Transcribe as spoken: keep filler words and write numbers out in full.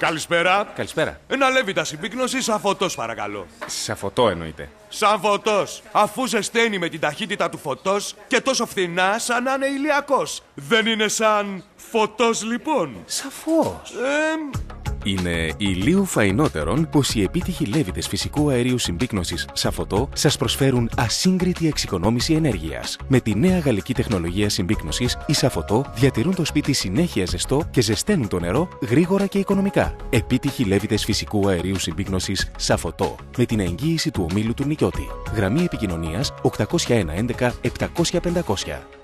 Καλησπέρα. Καλησπέρα. Ένα λέβητα συμπίκνωση σαν φωτός, παρακαλώ. Σαν φωτό εννοείται. Σαν φωτός. Αφού ζεσταίνει με την ταχύτητα του φωτός και τόσο φθηνά σαν να είναι ηλιακός. Δεν είναι σαν φωτός, λοιπόν? Σαφώς. Ε, Είναι ηλίου φαϊνότερον πως οι επίτυχοι λέβητες φυσικού αερίου συμπίκνωσης Σαφωτό σας προσφέρουν ασύγκριτη εξοικονόμηση ενέργειας. Με τη νέα γαλλική τεχνολογία συμπίκνωσης, οι Σαφωτό διατηρούν το σπίτι συνέχεια ζεστό και ζεσταίνουν το νερό γρήγορα και οικονομικά. Επίτυχοι λέβητες φυσικού αερίου συμπίκνωσης Σαφωτό. Με την εγγύηση του ομίλου του νοικιώτη. Γραμμή επικοινωνίας οκτακόσια ένα έντεκα επτακόσια πεντακόσια.